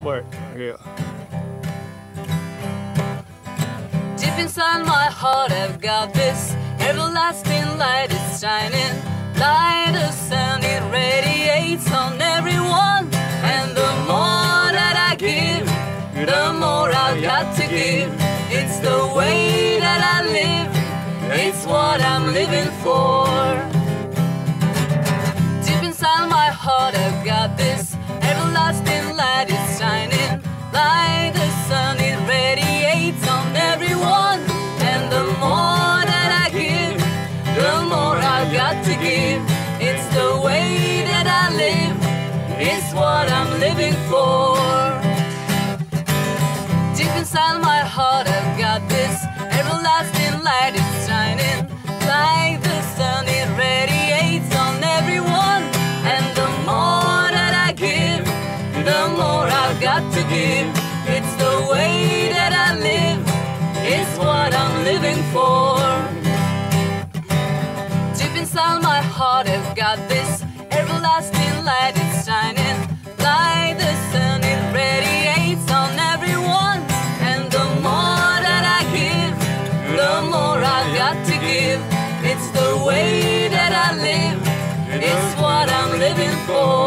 Word. Yeah. Deep inside my heart I've got this everlasting light, it's shining like the sun, it radiates on everyone. And the more that I give, the more I've got to give. It's the way that I live, it's what I'm living for. Deep inside my heart I've got this everlasting light, it's shining like the sun, it radiates on everyone. And the more that I give, the more I've got to give. It's the way that I live, it's what I'm living for. Deep inside my heart I've got this everlasting light, it's shining like the sun, it radiates on everyone. And the more that I give, the more I've got to give. It's the way that I live, it's what I'm living for. Deep inside my heart I've got this everlasting light, it's shining like the sun, it radiates on everyone. And the more that I give, the more I've got to give. It's the way that I live, it's what I'm living for.